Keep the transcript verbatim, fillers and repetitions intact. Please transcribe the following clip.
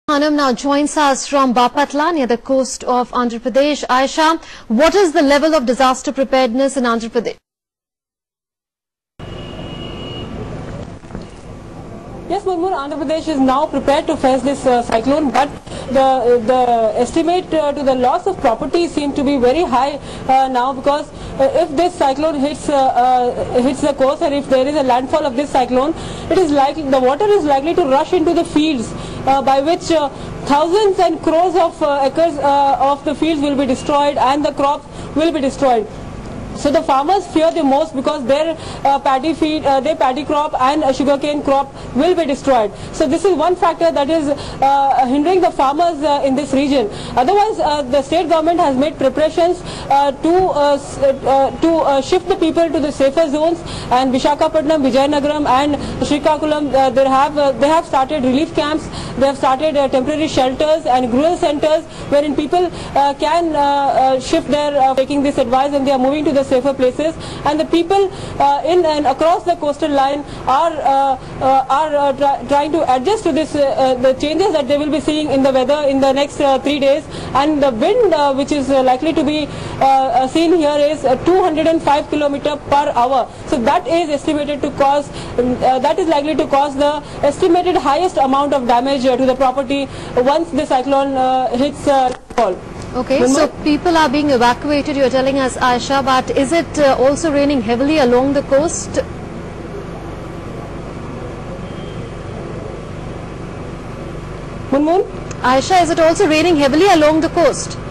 Hanum now joins us from Bapatla near the coast of Andhra Pradesh. Aisha, what is the level of disaster preparedness in Andhra Pradesh? Yes, Murmur, Andhra Pradesh is now prepared to face this uh, cyclone, but the the estimate uh, to the loss of property seem to be very high uh, now, because uh, if this cyclone hits uh, uh, hits the coast, and if there is a landfall of this cyclone, it is likely the water is likely to rush into the fields, uh, by which uh, thousands and crores of uh, acres uh, of the fields will be destroyed and the crops will be destroyed. So the farmers fear the most, because their uh, paddy feed, uh, their paddy crop and uh, sugarcane crop will be destroyed. So this is one factor that is uh, hindering the farmers uh, in this region. Otherwise, uh, the state government has made preparations uh, to uh, uh, to uh, shift the people to the safer zones. And Visakhapatnam, Vizianagaram, and Srikakulam, uh, they have uh, they have started relief camps. They have started uh, temporary shelters and rural centers wherein people uh, can uh, uh, shift their uh, taking this advice, and they are moving to the safer places. And the people uh, in and across the coastal line are uh, uh, are uh, try, trying to adjust to this uh, uh, the changes that they will be seeing in the weather in the next uh, three days. And the wind uh, which is uh, likely to be uh, uh, seen here is uh, two hundred five kilometers per hour. So that is estimated to cause uh, that is likely to cause the estimated highest amount of damage uh, to the property once the cyclone uh, hits uh, fall. Okay, Murmur? so people are being evacuated, you are telling us, Aisha, but is it uh, also raining heavily along the coast? Moon Moon? Aisha, is it also raining heavily along the coast?